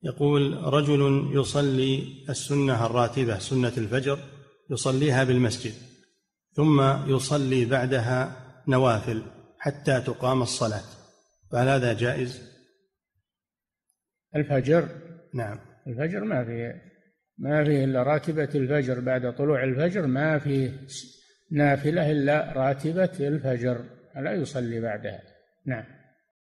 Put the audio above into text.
يقول: رجل يصلي السنة الراتبة سنة الفجر يصليها بالمسجد، ثم يصلي بعدها نوافل حتى تقام الصلاة، فهل هذا جائز؟ الفجر؟ نعم. الفجر ما فيه إلا راتبة الفجر، بعد طلوع الفجر ما فيه نافلة إلا راتبة الفجر، لا يصلي بعدها. نعم.